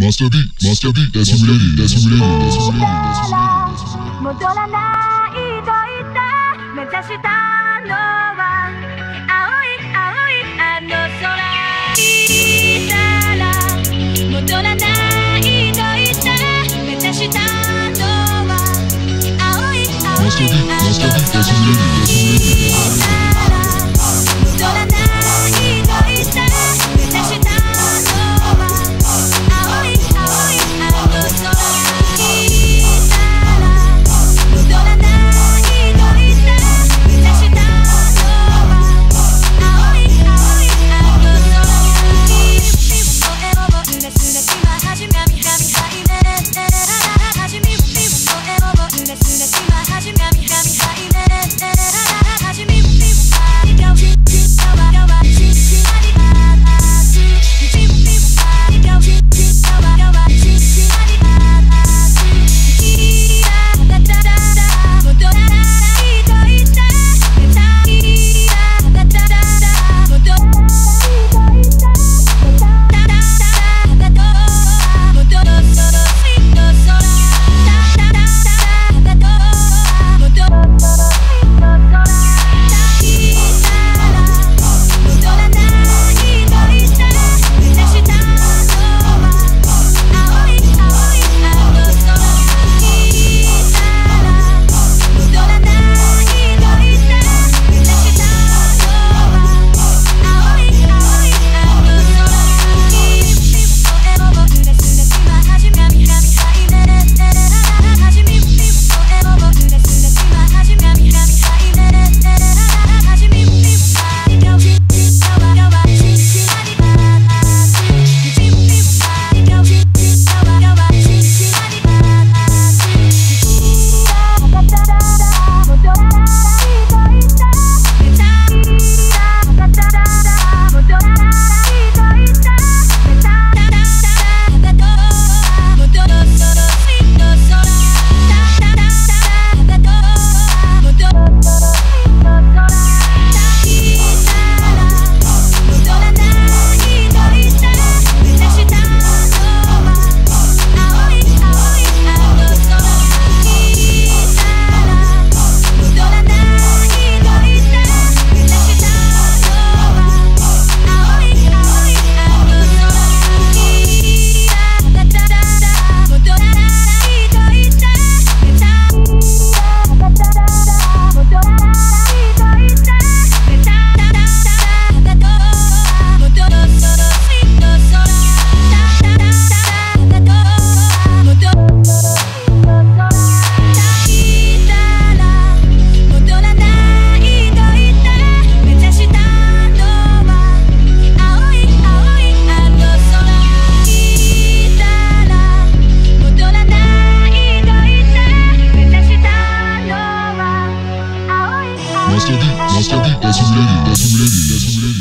MONsta BEATZ, that's ready, that's ready, that's ready, that's ready. 戻らないと言って目指したのは青い青いあの空いたら戻らないと言って目指したのは青い青いあの空いたら戻らないと言って目指したのは青い青いあの空 MONsta BEATZ, that's ready, that's ready, that's ready.